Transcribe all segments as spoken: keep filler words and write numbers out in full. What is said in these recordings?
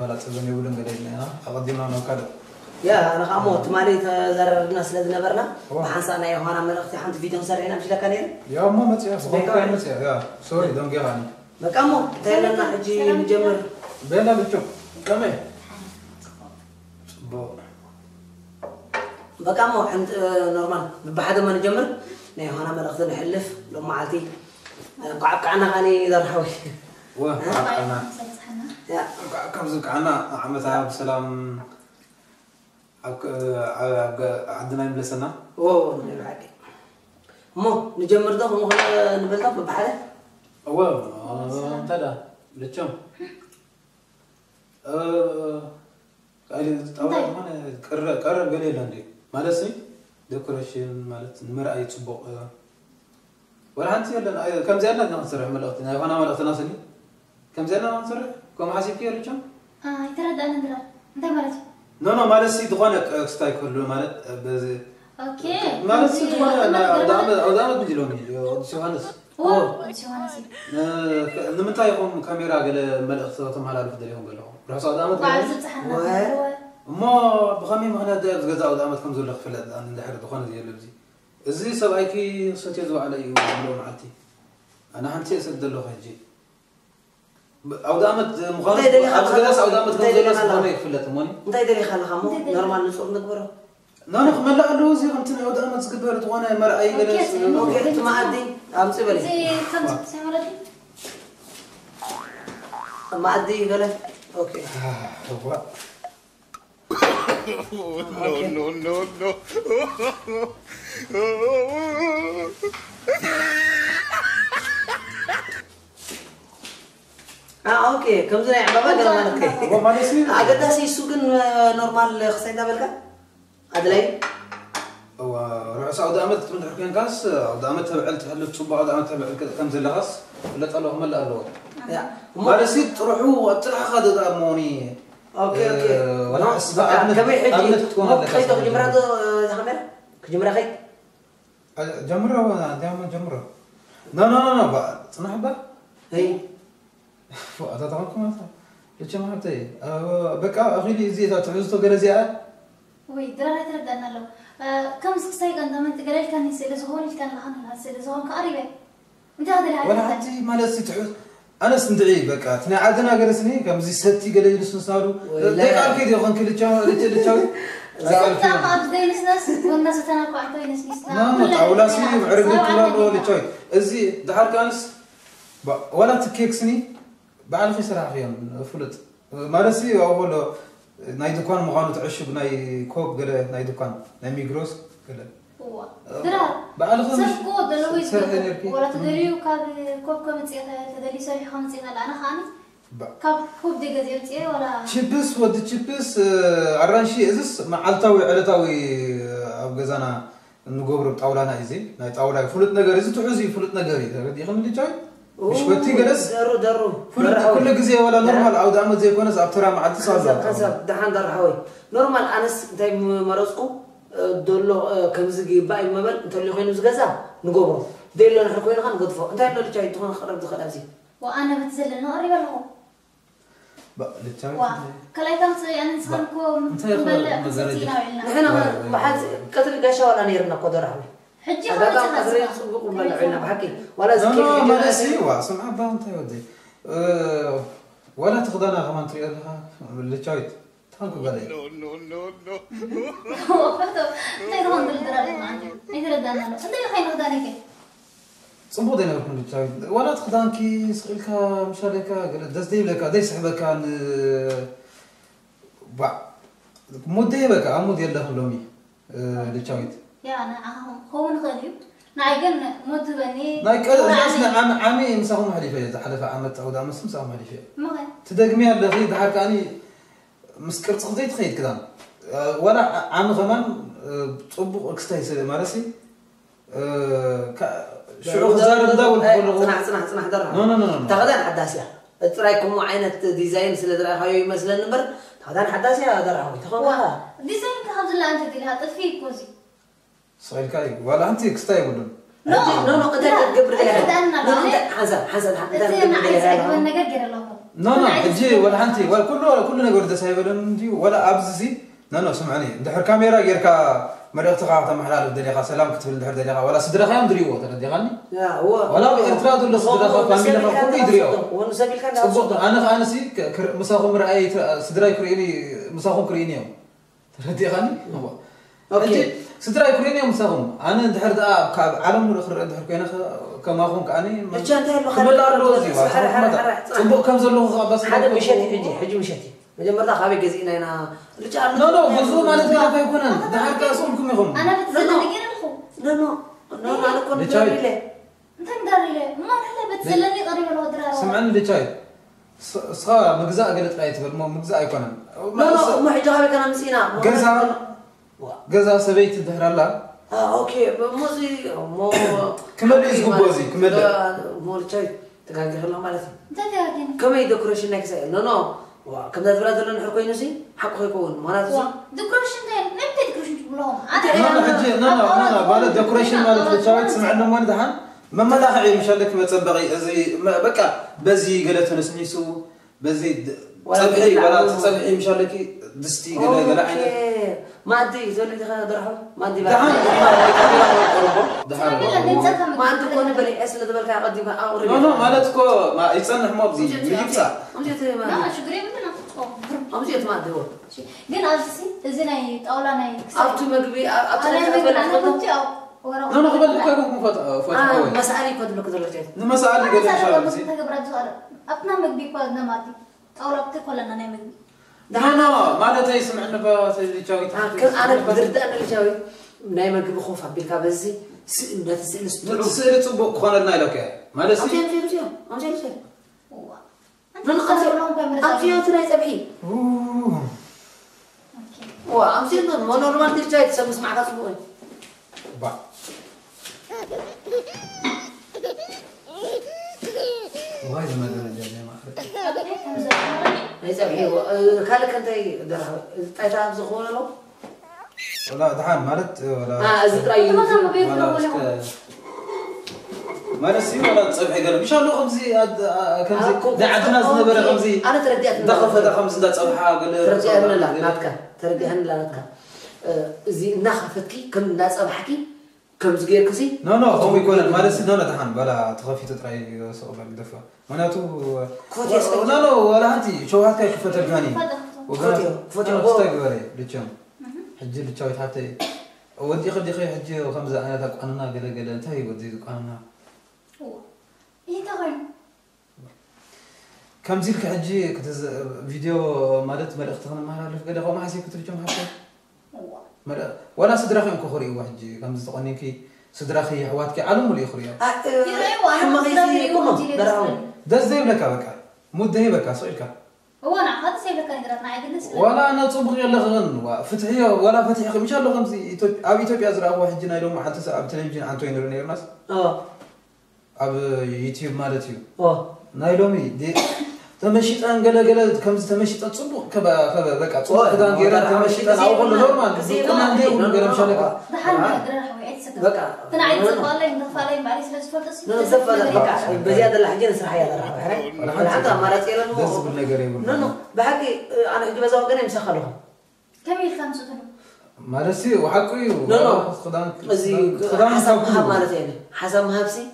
لا تبني يقولون قليلنا أقدمنا نوكله يا أنا قاموت مالي تزرر الناس لدينا برنا وحنسأنا يا هوانا من أختي حنت فيديو سرعنا مش لك أنير يا مو متى بقى متى يا سوري دون جيراني بقامو تيلنا حجي نجمر بينا بتشوف كمان بقامو حنت نورمال بحد ما نجمر نه هوانا من أختي نحلف لو معلتي قعب كأنها غني ذرحوي واه أنا يا كم زك أنا عمتها بسلام عندنا يملسنا أوه نبعك مو نجمر ده مو نبلده ببحده أوه تلا لتشم أه قال طبعا أنا قرر قرر قليل عندي مالسي ديكوريشن مالت المرأة يتصبغ ولا أنت ولا كم زيادة نصرح ملأتنا أنا ملأتنا سني كم زيادة نصرح كم حاسب كيا لتشم آه يتردد أنا درا أنت مالك نو نو مالسي دخانك ستايل كله مالت بز أوكي مالسي دخانة أنا أدام أدام بنجلوني شوهانس أوه شوهانسي لما تايهم كاميرا قال ملأتهم على الفيديو اليوم قالهم راح أدام بعد زبطحنا ما بخمي ما هنا داير جزاء أدامتكم زول خفلة أنا ندحر دخانة زي اللي بزي إزاي سبعيكي ستيزوا علي وعملوا معتي أنا هنتي أسد له خجي أودامت مخالف أبغى أودامت كم زول سبحانه يكفلت موني أنت يدري خلها خمو نورمال نسوق نكبره نحن خملا له زي أنتنا أودامت سكبرت وأنا مرأي جلس أوكي أنت ما أدي أم سبلي زي كم سمرتي ما أدي قال أوكي هو no no no آه أوكي كم زين عبابة قال ما نكى هو ما نسي أقدر أسي سوق نورمال خسينا بالك أدلي هو رأس أودامت من حكين كاس أودامت تبعت هل تصب أودامت تبع كم زين لغاس ولا تقولوا هم لا قالوا ما نسي تروحوا تروح خد أموني أوكي أوكي ولا أسباب كم يحجي مو خيط كجمرة كجمرة كجمرة خيط جمرة ولا دائما جمرة لا لا لا بقى صنع بقى هي فأنت تعرفكم هذا ليش ما هبتي بقى أخي لي زي تعوزتوا جلزية وي درا يتردد أنا له كم سكسي كان دام أنت قليل كان يصير زهون كان لهنا يصير زهون كقريبة أنت هذا اللي ولا عندي ما لسه تعوز أنا سندعي بقى تنا عادنا جلسني كم زي ستي قليل نسنسالو ده كده يخون كل شيء اللي تشوي زين ما أبدي ناس والناس تناقوا عندي ناس ناس نعم أولا سني بعرف كلام ولا تشوي إزاي ده حر كانس ولا تكيك سني بعرف يسرع فيهم فلت ما لسي أول ناي دكان مغانو تعشق ناي كوب قله ناي دكان ناي ميجروس قله هو درا بعرف سر كود لويس ولا تدريو كاب كوب كم تيجي تدري سري خمسة أنا أنا خاني كاب كوب دقة زيرتي ولا شيبس ود شيبس عرانشي إزس مع التاوي على تاوي أبغزنا نجبر بطاولنا إزاي ناي طاولة فلت نجاري زي تعوزي فلت نجاري دي خلنا اللي جاي مش بتي جلس درو درو كل جزء ولا نورمال أو دامت زي كونس أبترا مع اتصال خسب دحان در حوي نورمال أنس تاي مرسكو دولو كم زجي باي مبل أنت اللي خينو زجزا نجبره ديلو نحن كوين خان قدفه أنت اللي جاي تكون خرب دخل أزي وأنا بتزل ناري ولا هو بقى للتاني كلا يتم أنا نسخنكم بل نحن بعد كتر قاشة ولا نيرنا قدر حوي حجي هذا كان قدرين سوق وبلعنا بحكي ولا زكي لا ما نسي واسمع بان تودي ولا تخدنا كمان تريدها اللي شايت تانكو قالي no no no no هو فتو تيجي هون دلدرالي ما عندي نقدر دانا له أنت اللي خير هداني كي صنبو دينا بكون اللي شايت ولا تخدانكي سقيلكا مشاركة قال دز دي لك دي سحبك كان با مودي بك عمود يلا خلومي اللي شايت يا أنا عهم هو نخليه نعيقن مود بني نايك أنا عام عامي مساهم حليفة إذا حلف عامة أو دام مساهم حليفة ما غير تدقمي على غير ضحك أني مسكرت خذي تخيل كذا ولا عام كمان تصبغ إكستايس مارسي شو خزار الدول صنع صنع صنع درها لا لا لا تغدان حداسيا ترايكم عينة ديزاين سل درا هاي مثلا نمبر تغدان حداسيا درها تخوها ديزاين كهذا اللي أنت دي لها تفيك كوزي صغير كاي ولا أنت إكستاي ولا لا لا لا أنت تقبل أنا لا أنت حسن حسن أنت أنا عايز أقبل نجار جرا الله لا لا تجي ولا أنتي ولا كله ولا كلنا قرد سايبلن دي ولا أبزسي لا لا سمعني دحر كاميرا غيركا مريخ تقاطع محلال الدليقة سلام كتب الدحر دليقة ولا صدرها خيام دريوه ترى ديغني لا هو ولا إرتراد ولا صدرها فاميلا كله يدريوه هو نسبي كان أنا أنا سي مساخم رأي صدري كريني مساخم كريني يوم ترى ديغني هو أوكي صدري كريني مساخم أنا دحر دا عالم الآخر دحر كينا كما أخون كأني رجعت له خلي روزي صبوا كم زلوا بس هذا مشاتي حجي حجي مشاتي مجمرة خابي جزينا هنا رجع لا لا بزوم على ذلك ما يكون ده حركة أصولكم يهم أنا بتسلم لكن الخو لا لا لا أنا كنت داري له أنت داري له ما هلا بتسلني قريب الودرة سمعني اللي شاي صغار مجزاء قلت رأيت بالمو مجزاء يكون لا لا ما حجي خابي كنا مسينا جزا جزا سبيت الدهر الله آه أوكي موزي مو كمل يزقوا بوزي كمل مو الشاي تقاعد خلنا مالتي تقاعدين كم يدكرش إنك سأل لا لا كم ذا بلاد ولا نحكي نسي حق يكون ما نازل ديكوريشن ده نبي ديكوريشن تقولهم لا لا حجي لا لا لا بالد ديكوريشن مالت الشاي تسمعنا ما ندهن ما ما لاحق مشان لك ما تصبغي زي بقى بزي قالت نسميسو بزي تصبحي ولا تصبحي مشان لك دستي قال قال عينك ما أدري زول اللي خلنا درحه ما أدري دهان دهان ما أنت كون بلي أسئلة دبل كان قديم أوري لا لا مالتكو ما يتصنع مو بزي يجيبسا أمجيت ما لا شو قريب مننا أمجيت ما أدري جين أجلسي زيناي أولا ناي أبتو مقبي أبتو مقبي أنا كنت أو لا لا قبل لك أكون فات فات آه مسألة كود لك دلوقتي مسألة قبل إن شاء الله بزي أبنا مقبي كود نماتي أو ربطك ولا أنا مقبي لا لا ما لا تسمع إنه بس اللي شاوي أنا بدرت أنا اللي شاوي نايم أجيب خوف عبيل كابزي سئل تسئل ستلو سئل تصبق خانة نايلك ما لا سي أمجيت أمجيت أمجيت أمجيت أنا قصر لهم كاميرا أمجيت ترى سبعين وا أمجيت ما نورمال ترجع تسمع سمعك أسبوعين با وايد ما أدري جاني ما أخرج ليس بحيه كالك أنت درها تعرف زخونة له ولا دحان مالت ولا آه زتري ولا ما نسي ولا تصبحي قال إن شاء الله خمسي كمزي ده عندنا زنبرة خمسي أنا ترديت دخل فدا خمس ده تصبحها قال ترديها من لا ناتك ترديها من لا ناتك زي نخفتكي كم الناس أبحكي كم زغير كسي نو نو هم يكون ما نسي نو دحان بلا تخفي تطري سوق بالدفع مناتو لا لا ولا أنتي شو هات كيف فتر غاني فوتي فوتي استغفري ليشم حجي لتشاوي حتى ودي خدي خي حجي وخمسة أنا تاك أنا قال قال انتهي ودي أنا إيه تغير كم زيك حجي كتز فيديو مالت مال اختنا ما عرف قال هو ما حسيت كترجم حتى مال ولا صدرخي كخوري وحجي كم زتقني كي صدرخي حواتك علم ولا يخريا حما غيثي كله دراهم ده زي لك بكا مده هي بكا سؤالك هو أنا هذا سيف لك نقرأ معي بالنسبة ولا أنا صبغ يلا غن وفتحية ولا فتحية إن شاء الله خمسة أبي توبي أزرع واحد جنا يوم حتى سأب تلفزيون عن توين رنير ناس آه أب يوتيوب مالتيو آه نايلومي دي تمشيت أنا قلا قلا كم تمشيت تصبغ كبا كبا بكا تصبغ كذا غير تمشيت أنا أقول نورمال كنا عندي ولا مش عليك ده حل نقدر نحوي عيد سكر بكا أنا عيد سكر والله إنه فعلي معلش لازم فرص نزف هذا بكا بزيادة اللحجة نسرح يا درا أنا حتى مرات يلا نو دز بالله قريب نو نو بحكي أنا أجيب زوج أنا مسخلهم كم يخمسة تلو ما رسي وحكي نو نو خدان زي حسب مهاب مرات يعني حسب مهابسي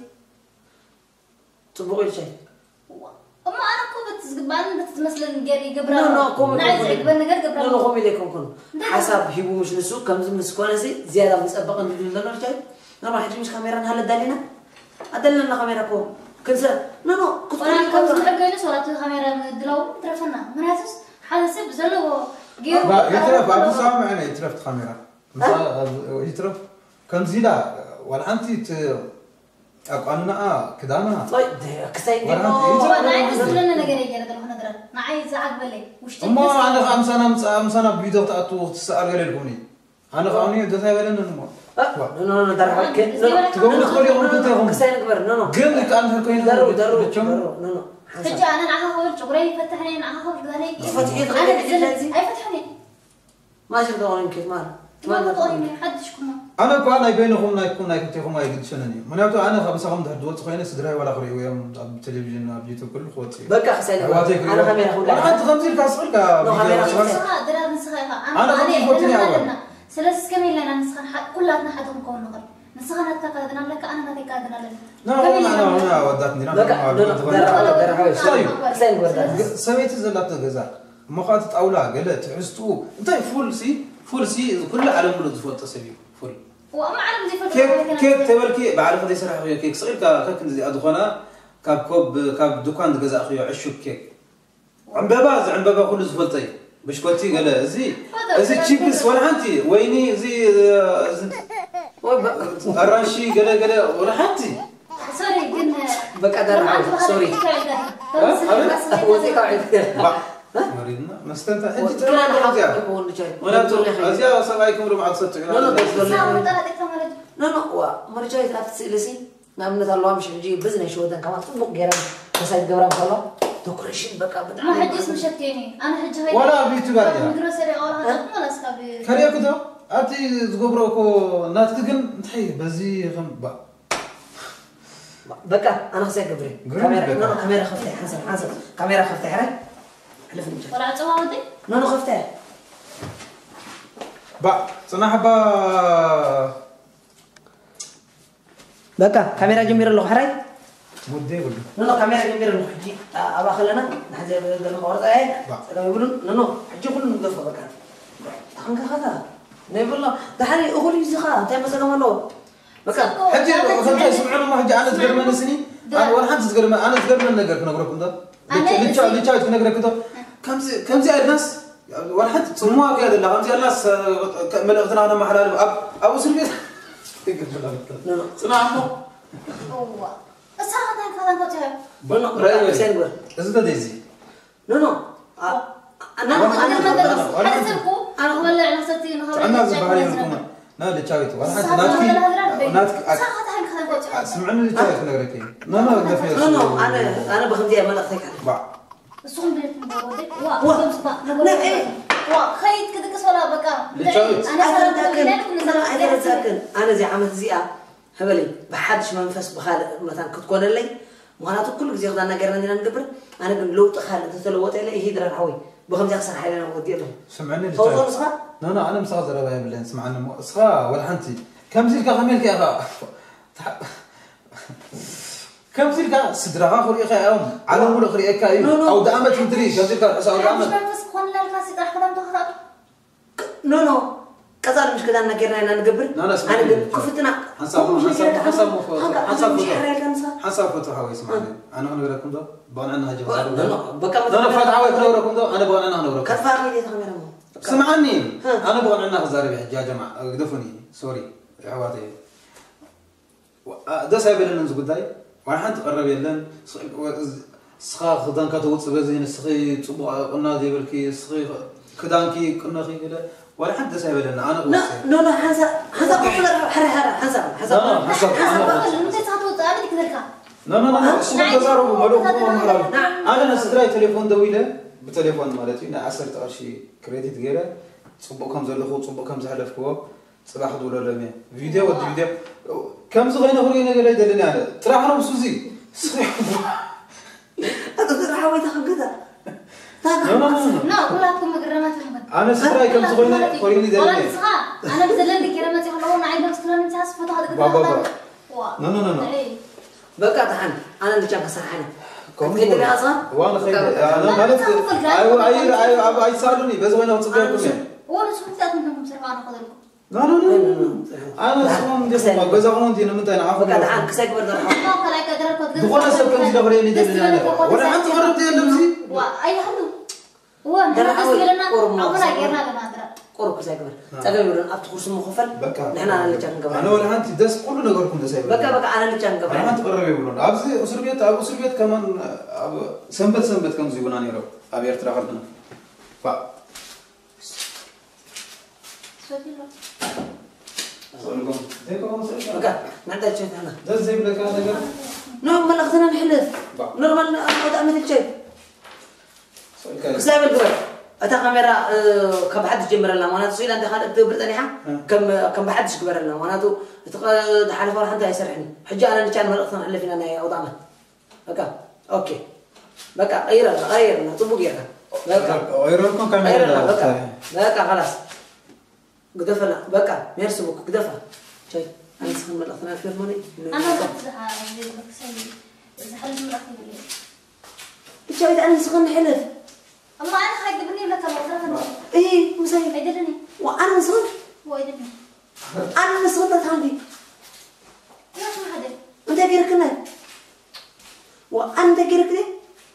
تبغي شيء أما أنا كوبت زبان بتتمثل نجاري قبل نو نو كوم نعيز قبل نجار قبل نو نو كوم ليكم كن حسب هيبو مش نسوق كم زم نسكونا زي زيادة مسبقا ندير لنا شيء نروح نجيب مش كاميرا نهلا دالنا أدلنا كاميرا كوم كنسا نو نو كنت أنا كم زم حقيني صورة الكاميرا دلو ترفنا مناسس حاسس بزلو جيرو يترف أبو سامع أنا يترف كاميرا يترف كم زيدا ولا أنتي ت أقولنا كدانا طيب كسين أنا عايز أقولنا نجاري جرا دلو هندرا أنا عايز عقبلي وش ما أنا خمسة أنا خمسة أنا فيديو تأتو تسأل غير الكوني أنا خامني ده ثاني ولا نو نو نو نو درها كن تقول تقولي هم كتير كسين كبر نو نو قبل لك أنا هكوين درو درو درو نو نو تجي أنا نعها هول شغلي فتحني نعها هول قداني فتحي غير أي فتحني ما شفت وين كيف مار ما بطقني حدشكم أنا كون أي بينهم نايكون نايكون تيهم أي قد شنني من يوتو أنا خمسة هم ده دوت خيانة سدراي ولا خري ويا بالتلفزيون بيوتيوب كل خوتي بقى حسين أنا خميرة خلا أنا حتى خمسين كاسر كا نسخة درا نسخة أنا خمسين فوتني أول سلس كميل لنا نسخة كلها حدهم كون نقل نسخة نتكادنا لك أنا نتكادنا لك لا أنا أنا ودتني أنا بقى حسين ورد سويت زلات الجزاء مقاطع أولى قلت عستو أنت فول سي فول سي كل عالم كله تفوت تسوي فول وأما عالم زي فول كيك كيك تبركي بعرف هذا يسرح خيو كيك صغير كا كك زي أدخنا كاب كوب كاب دكان جزاء خيو عشوك كيك عم بابا عم بابا كله زفلتي بشكوتي قال زي زي تشيبس ولا أنتي ويني زي أرانشي قال قال ولا أنتي سوري قلنا بقى درع سوري وزيك عيد مريضنا مستمتع أنت ترى أنا حاضر يكون جاي ولا تو أزياء السلام عليكم ورحمة الله وبركاته لا لا بس لا لا هو مرجع تسألسي نعم نطلع مش نجي بزنس شو ده كمان تطبق جرام بس هاي جرام طلع تكرشين بقى بدأ ما حد اسمه شتيني أنا حد هاي ولا بيتو قاعد مدرسة أول هذا ولا سكابي كريا كده أنتي تقبروكو ناتكن تحي بزي غم با بقى أنا خسر قبري كاميرا لا كاميرا خفتها حسن حسن كاميرا خفتها هاي ولا عتوها ودي؟ لا لا خفتها با صناح با بقى كاميرا جميرة لو حراي مودي بقى لا لا كاميرا جميرة لو حجي أبا خلنا نحجي بدل ما قرط أيه لما يقولون لا لا حجي كلنا ندفع بقى تانك هذا نقول له ده حري أقولي زخاء تاي مثلا ما له بقى حجي خلنا يسمعنا ما حجي أنا تقدر من سنين أنا ولا حد تقدر أنا تقدر من نقدر كنا نقولكم ده اللي تشاهد اللي تشاهد كنا نقدر كده كم زي كم زي الناس ولا حد تسموها كذا لا كم زي الناس ملأتنا أنا محلال أب أبو سلبي لا لا سمعنا هو بس هذا كذا كذا لا لا رأي حسين قول إذا دايزي لا لا أنا أنا أنا أنا سبكو أنا هو اللي أنا ستين هذا أنا زبالي منكم لا اللي تشاهد ولا حد ناتكي ناتكي سمعنا اللي تشاهد كنا نقدر كي لا لا ده في لا لا أنا أنا بخمدي أمال أختك با الصوم بيت مبارودك وا وا إيه وا خيط كده كسولا بكا أنا أنا ساكن أنا زي عمل زيا هبلي بحدش منفس بخال مثلا كنت كون لي مهارات كل جزء خدنا قرنا نقبر أنا قل لو تخال تسلوت إلى هي درا حوي بخمسة أحسن حاجة أنا ودي له سمعني اللي فوضى صغار لا لا أنا مصادر ربايا بالله سمعنا مو صغار ولا حنتي كم زيك خميل كي أخا كم زيك صدرها خوري أخي أم على مول خوري أكايو أو دعمت مدري كم زيك أسأل دعمت مش بس كون لا الكاسي راح كلام تخرب نو نو كذا مش كذا أنا قرنا أنا نقبر أنا كفتنا حسب حسب حسب حسب حسب حسب فتح حوي سمعني أنا أنا لكم ده بان أنا هجيب لا لا بكم أنا فتح حوي كنا وراكم ده أنا بان أنا أنا وراكم كفارني دي تغمر مو سمعني أنا بان أنا خزاري بحجة جماعة قدفني سوري عواتي ده سايب لنا نزق داي واحد تقرب يلن سخا خدان كاتوت سبزين سخي صبوا قلنا دي بالكي سخي كدانكي كنا خي كده ولا حد سايب لنا أنا لا لا لا حسب حسب قبل حر حر حسب حسب حسب أنت تعطوت أنا كذا لك لا لا لا شو تزاروا ملوك أنا نسدراي تليفون دويله بتليفون مالتي أنا عسرت أرشي كريديت غيره صبوا كم زر خو صبوا كم زحلف كوا صباح دول رمي فيديو ود فيديو كم زغينا هورينا قال يدلني أنا ترى أنا مسوزي هذا ترى حوي تاخذ كذا لا لا لا لا كلكم مقرمات محمد أنا سدراي كم زغينا هوريني دلني ولا نسخة أنا بزلن ذكرمات يخلون عيدهم سكران انت حاسس فتح هذا بابا بابا لا لا لا بقى تحن أنا اللي جاب سرحنا كم كنت اللي أصلا وانا خير أنا مالك أيوة أيوة أيوة أبو أي سالوني بس وين أتصدقكم يعني وانا شو بدي أتمنى سرقة أنا قدركم لا لا لا أنا سوون دي ما بس أقولون دي نمتى أنا عارف بقى تحن كسيك برضه ما كلاك قدرك دخلنا سب كم جدا غريني دلنا أنا ولا أنت غربت يا لمزي وأي حلو وانا بس قلنا عمرنا غيرنا لنا أدرى قرب كسيك برضه تقولون أبت خرس مخفل نحن أنا اللي جان قبل أنا ولا أنت دس كل نقولكم دس بقى بقى أنا اللي جان قبل أنا أنت قرب يقولون أبزي أسر بيت أبو أسر بيت كمان أبو سنبت سنبت كم زيبنا نيرو أبي أرترا خلنا ف بقى ما عندك شيء أنا ده زي بلك أنا قال نعم ما لقينا نحلف نورمال أنا أعمل شيء كسب القرار أتا كاميرا كم حد جمر لنا وانا تصير أنت خالد تبرد أنيها كم كم بحدش كبر لنا وانا تو تق حالف ولا حد يسرحني حجة أنا اللي كان مرقصنا اللي فينا أنا أوضعنا بقى أوكي بقى غيرنا غيرنا طبوا غيرنا بقى غيركم كاميرا بقى بقى خلاص قدفنا بقى ميرسبوك قدفة شيء أنا سخن من الأثناء في الموني أنا بتزح إذا حلف من الأخير إيش جاي أنا سخن حلف أما أنا خايف تبني لك الله إيه مساي أيدرني وأنا سخن وأيدرني أنا سخنت عندي لا ما حدا أنت غيرك كنا وأنت غيرك ليه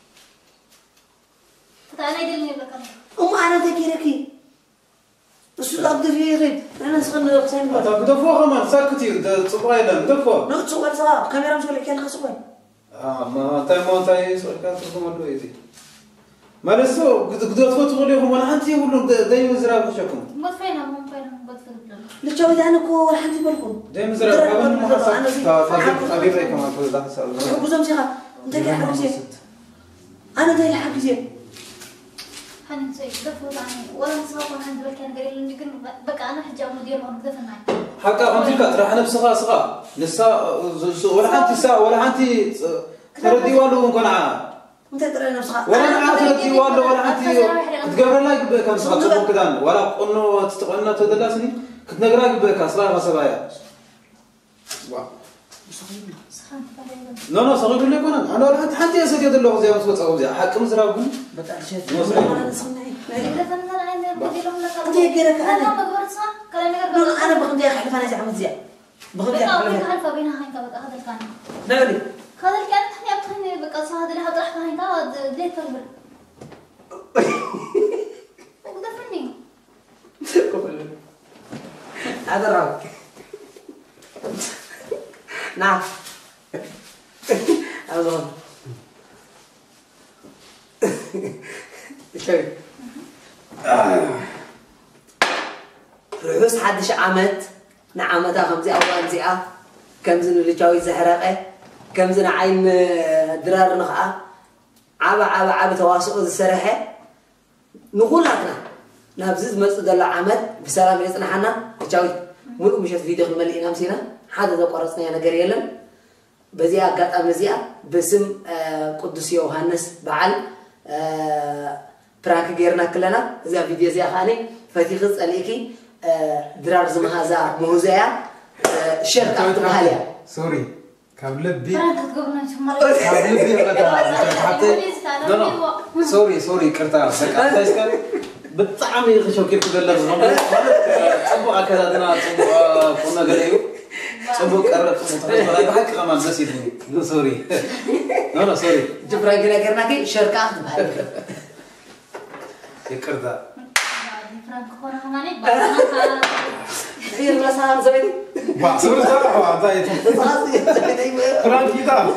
أنا أيدرني لك أم أنا تغيركي بس أبدأ في غير أنا سخن قسم بالله طب دفوها ما ساكتي تصبغي لنا دفوها لا تصور صار كاميرا مش ولا كان خصوصا آه ما تاي ما تاي سؤال كان تصبغ له يدي ما لسه قد قد تفوتوا ليهم ولا أنتي ولا دايما زراب وشكم ما فينا ما فينا ما فينا لا تشوفي أنا كو ولا حد بالكم دايما زراب كمان ما حصل فاضل أبي رأيك ما أقول ده سؤال بوزم شيخة أنت كي حق زين أنا ده حق زين هن سوي دفعوا عني ولا نسوق عند بالكان قال لي نقول بقى أنا حجة مدير ما نقدر معي حتى أنت كتر أنا بصغا صغا لسه ولا أنت سا ولا أنت تردي والو قنعة أنت ترى نفسها ولا أنا تردي والو ولا أنت تقبل لا يقبل كم صغا تبغى كذا ولا قلنا تستقلنا تدلسني كنت نقرأ يقبل كسرة غصبايا لا لا صغير لي كنا أنا ولا أنت حتى يا سيدي الله زي ما تقول صغير زي حكم زرابون بتعشى أنا صنعي لا فنان عندنا مدير لهم لك أنت غيرك أنا أنا ما قبرت صح كلامي لا أنا بخدي أحلف أنا زي عمود زي بخدي بقى أحلف أقول حلفة بينها هاي كبر هذا الكلام نعم هذا الكلام تحني أبتهني بقى صار هذا اللي هطرح هاي كاد ليه تربل وقدر فني هذا راك نعم أظن شوي رحوس حدش عمت نعمتها خمسة أو خمسة كم زين اللي جاوي زهرقة كم زين عين درار نخاء عبا عبا عبا تواصل السرحة نقولنا نابزز مسجد الله عمد بسلام يسنا حنا جاوي ملء مشت فيديو خلنا نمسينا هذا ذا قرصنا أنا قريلا بزيا قط أمزيا باسم قدس يوحنس بعل برانك غيرنا كلنا زي فيديو زي خاني فتيخص عليكي درار زمهازا موزايا شركة ماليا سوري كابلبي برانك تقولنا شو مرة كابلبي لا لا سوري سوري كرتا بس بالطعم يخشوا كيف تقول صبوا كذا دنا صبوا كنا قليو صبوا قرب صبوا هذا حق كمان بس يدني لا سوري لا لا سوري جبران كنا كنا كي شركة ماليا كرتا فرانك هون هناني بس هي المسافة زبدي با سوري صراحة عطايت فرانك كذا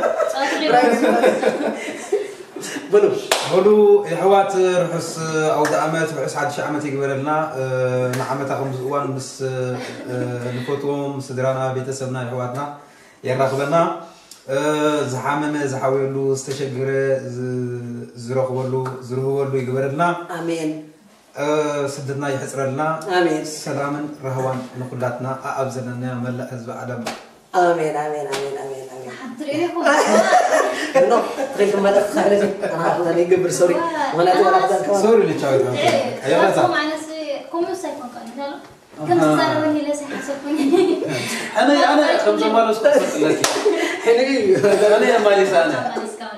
بلو هلو حوات رحس أو دعمات رحس عاد شعمتي قبلنا نعمتها خمس أوان بس نفوتهم صدرنا بيتسبنا حواتنا يراقبنا زحامنا زحاولو استشجر زرقولو زرهولو يقبلنا آمين سددنا يحسرلنا آمين سلاما رهوان نقولاتنا أبزلنا ملأ حزب عدم آمين آمين آمين آمين آمين حد ريحه no غير ما تخيل أنا أخذ عليه قبل سوري وأنا أقول لك كمان سوري اللي شايفه أيوة لا معنا سي كم سايكون كان كم تزار وني ليس حسبني أنا أنا خمسة مرة سكت لك أنا أنا يا مالي سانا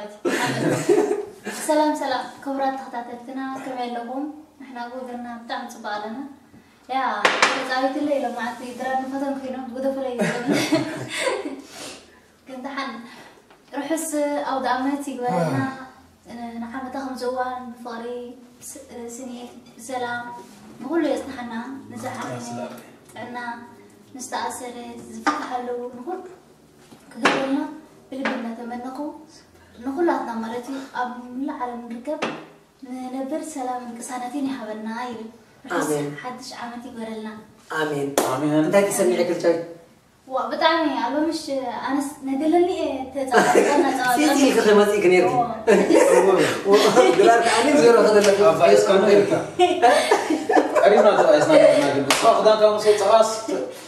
سلام سلام كبرات تحتاتنا كرمال لهم إحنا قدرنا بتاع صبالنا يا زاوية الليلة مع تدران فتن خيرهم تقدر فلي كنت حن رحس أو دعمتي قبلنا نحن تخم زوان بفاري سنين سلام نقول له يسنحنا نزحنا عنا نستأثر زفت حلو نقول كقبلنا بلبنا تمنقو نقول لاتنا مرتي أم لا على نركب نبر سلام سنتين حبلنا أيوة آمين حدش عمتي قبلنا آمين آمين أنت تسمعي كل شيء وبتعني أبى مش أنا ندلني تزعل أنا سيدي كذا ما تيجي نيركي دولار كأني زيرو هذا اللي فايز كانوا يركع قريبنا تبقى إسناد ناقل بس خدان كانوا صوت خاص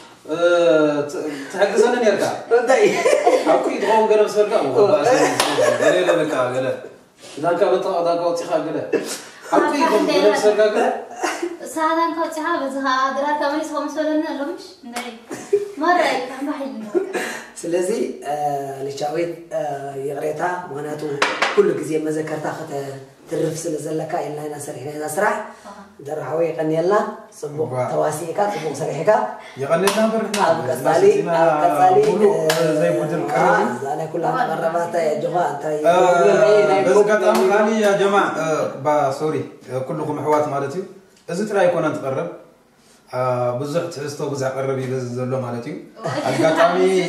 تحجزنا نرجع ردي أكيد هم قالوا سرقة قالوا لك قالوا إذا كان بطاقة ذاك وتخا قالوا أكيد هم قالوا سرقة قالوا ساعدان كوتشها بزها درا كمان يسوون مسؤولنا لهمش نري مرة كم بحيل سلزي لشاويت يغريتها معناته كل جزية ما ذكرتها خت ترف سلزلك إلا هنا سريح هنا سرح درحوي يغني لنا صبوق تواسيك صبوق سريحك يغني لنا برنا كسالي كسالي زي بودن كرم أنا كلها مرات يا جماعة بس قطعم خالي يا جماعة با سوري كلكم حوات مالتي إذا ترى يكون أنت قرب بزح تحسوا بزح قرب يبزلوا مالتي القطعمي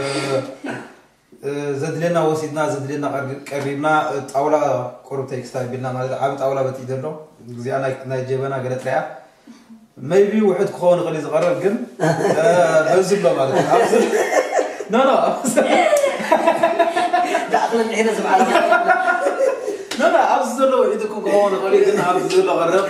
زد لنا وسيدنا زد لنا قريبنا طاولة قرب تكستايل بينا مالتي عم طاولة بتيدلو زي أنا نجيبنا قلت لها maybe واحد كون غلي صغير جن بزلوا مالتي لا لا داخل الحين سبحان الله لا لا أفضل إذا كنت كون غلي جن أفضل غرب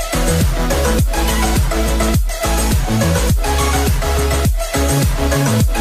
We'll be right back.